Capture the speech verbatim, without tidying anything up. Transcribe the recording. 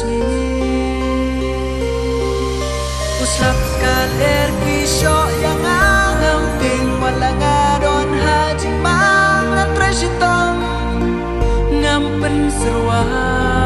Uslap kaler kisyo yang ngamping wala nga don hajing mga trasitong ngampen seruan